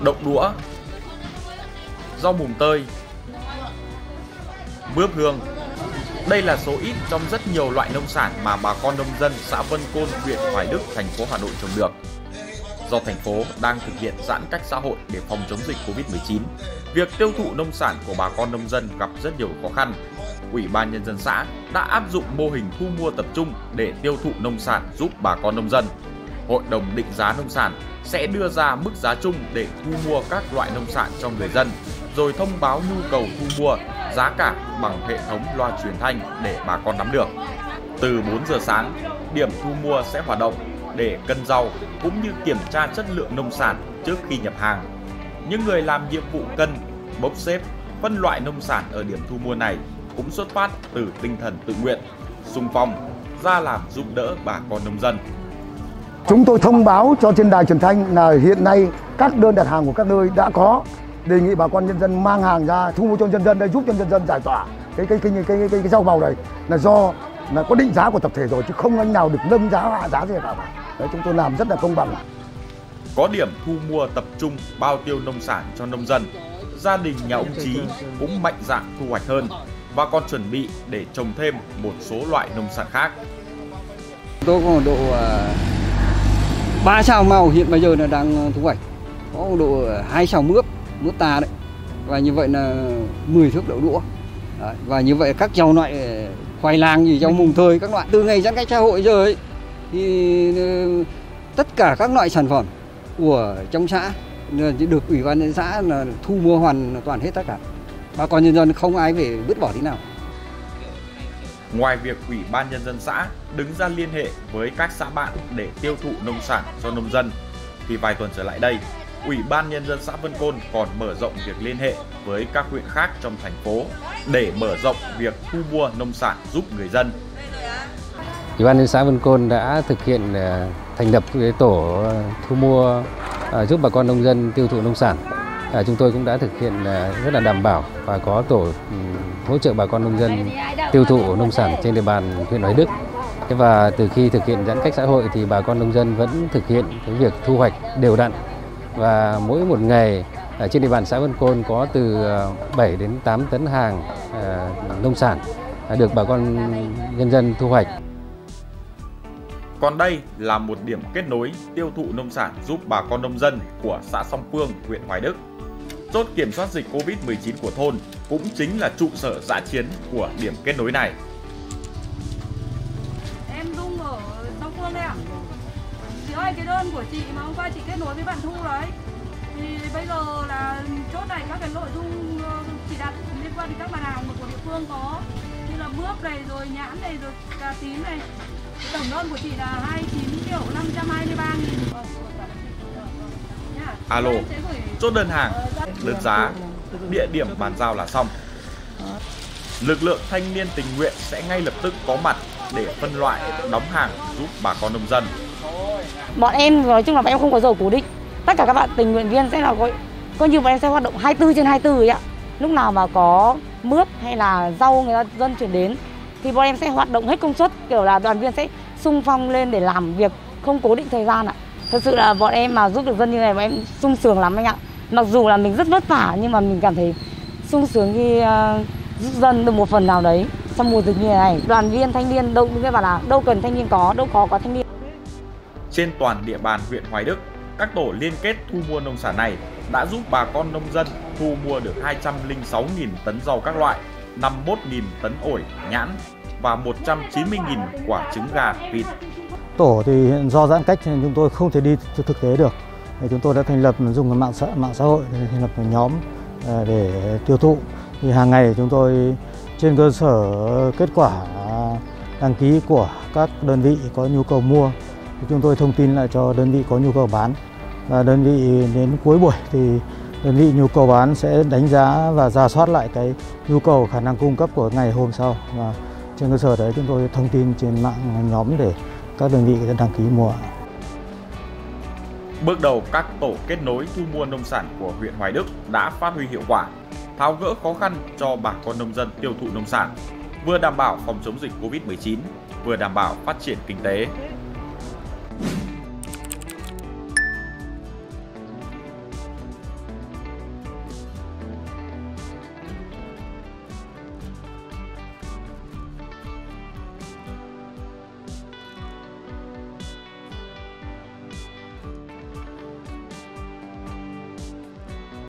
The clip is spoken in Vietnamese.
đậu đũa, rau mùng tơi, mướp hương. Đây là số ít trong rất nhiều loại nông sản mà bà con nông dân xã Vân Côn, huyện Hoài Đức, thành phố Hà Nội trồng được. Do thành phố đang thực hiện giãn cách xã hội để phòng chống dịch Covid-19, việc tiêu thụ nông sản của bà con nông dân gặp rất nhiều khó khăn. Ủy ban Nhân dân xã đã áp dụng mô hình thu mua tập trung để tiêu thụ nông sản giúp bà con nông dân. Hội đồng định giá nông sản sẽ đưa ra mức giá chung để thu mua các loại nông sản cho người dân, rồi thông báo nhu cầu thu mua, giá cả bằng hệ thống loa truyền thanh để bà con nắm được. Từ 4 giờ sáng, điểm thu mua sẽ hoạt động để cân rau cũng như kiểm tra chất lượng nông sản trước khi nhập hàng. Những người làm nhiệm vụ cân, bốc xếp, phân loại nông sản ở điểm thu mua này cũng xuất phát từ tinh thần tự nguyện, xung phong, ra làm giúp đỡ bà con nông dân. Chúng tôi thông báo cho trên đài truyền thanh là hiện nay các đơn đặt hàng của các nơi đã có, đề nghị bà con nhân dân mang hàng ra thu mua cho nhân dân, để giúp cho nhân dân giải tỏa cái rau màu này, là do là có định giá của tập thể rồi, chứ không anh nào được nâng giá hạ giá gì cả. Đấy, chúng tôi làm rất là công bằng. Có điểm thu mua tập trung bao tiêu nông sản cho nông dân, gia đình nhà ông Chí cũng mạnh dạn thu hoạch hơn và còn chuẩn bị để trồng thêm một số loại nông sản khác. Tôi có độ 3 sào màu hiện bây giờ là đang thu hoạch, có độ 2 sào mướp ta đấy, và như vậy là 10 thước đậu đũa. Đấy, và như vậy các rau loại khoai lang gì, rau mùng tơi các loại. Từ ngày giãn cách xã hội giờ ấy, thì tất cả các loại sản phẩm của trong xã được Ủy ban nhân dân xã là thu mua hoàn toàn hết tất cả. Bà con nhân dân không ai phải vứt bỏ tí nào. Ngoài việc Ủy ban Nhân dân xã đứng ra liên hệ với các xã bạn để tiêu thụ nông sản cho nông dân, thì vài tuần trở lại đây, Ủy ban Nhân dân xã Vân Côn còn mở rộng việc liên hệ với các huyện khác trong thành phố để mở rộng việc thu mua nông sản giúp người dân. Ủy ban Nhân dân xã Vân Côn đã thực hiện thành lập tổ thu mua giúp bà con nông dân tiêu thụ nông sản. Chúng tôi cũng đã thực hiện rất là đảm bảo và có tổ hỗ trợ bà con nông dân tiêu thụ nông sản trên địa bàn huyện Hoài Đức. Và từ khi thực hiện giãn cách xã hội thì bà con nông dân vẫn thực hiện cái việc thu hoạch đều đặn, và mỗi một ngày ở trên địa bàn xã Vân Côn có từ 7 đến 8 tấn hàng nông sản được bà con nhân dân thu hoạch. Còn đây là một điểm kết nối tiêu thụ nông sản giúp bà con nông dân của xã Song Phương, huyện Hoài Đức. Chốt kiểm soát dịch Covid-19 của thôn cũng chính là trụ sở dã chiến của điểm kết nối này. Em Dung ở Song Phương đây ạ. Chị ơi, cái đơn của chị mà hôm qua chị kết nối với bạn Thu đấy, thì bây giờ là chốt này các cái nội dung chị đặt liên quan đến các mặt hàng của địa phương có như là mướp này, rồi nhãn này, rồi cà tím này. Tổng đơn của chị là 29.523.000. Alo, chốt đơn hàng, đơn giá, địa điểm bàn giao là xong. Lực lượng thanh niên tình nguyện sẽ ngay lập tức có mặt để phân loại, đóng hàng giúp bà con nông dân. Bọn em nói chung là bọn em không có giờ cố định. Tất cả các bạn tình nguyện viên sẽ là coi như bọn em sẽ hoạt động 24/24 ấy ạ. Lúc nào mà có mướp hay là rau người dân chuyển đến thì bọn em sẽ hoạt động hết công suất, kiểu là đoàn viên sẽ xung phong lên để làm việc không cố định thời gian ạ. Thật sự là bọn em mà giúp được dân như này bọn em sung sướng lắm anh ạ. Mặc dù là mình rất vất vả nhưng mà mình cảm thấy sung sướng khi giúp dân được một phần nào đấy trong mùa dịch như này. Đoàn viên thanh niên đâu cũng bảo là đâu cần thanh niên có, đâu có thanh niên. Trên toàn địa bàn huyện Hoài Đức, các tổ liên kết thu mua nông sản này đã giúp bà con nông dân thu mua được 206.000 tấn rau các loại, 51.000 tấn ổi, nhãn và 190.000 quả trứng gà, vịt. Tổ thì hiện do giãn cách nên chúng tôi không thể đi thực tế được. Chúng tôi đã thành lập dùng mạng xã hội để thành lập một nhóm để tiêu thụ. Thì hàng ngày chúng tôi trên cơ sở kết quả đăng ký của các đơn vị có nhu cầu mua, thì chúng tôi thông tin lại cho đơn vị có nhu cầu bán. Và đơn vị đến cuối buổi thì đơn vị nhu cầu bán sẽ đánh giá và rà soát lại cái nhu cầu khả năng cung cấp của ngày hôm sau. Và trên cơ sở đấy chúng tôi thông tin trên mạng nhóm để các đơn vị đăng ký mua. Bước đầu, các tổ kết nối thu mua nông sản của huyện Hoài Đức đã phát huy hiệu quả, tháo gỡ khó khăn cho bà con nông dân tiêu thụ nông sản, vừa đảm bảo phòng chống dịch Covid-19, vừa đảm bảo phát triển kinh tế.